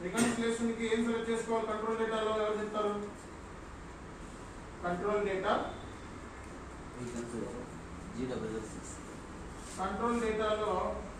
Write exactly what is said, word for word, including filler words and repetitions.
reconciliation కి ఏం select చేసుకోవాలి కంట్రోల్ డేటాలో ఎవరు చెప్తారు కంట్రోల్ డేటా కంట్రోల్ డేటాలో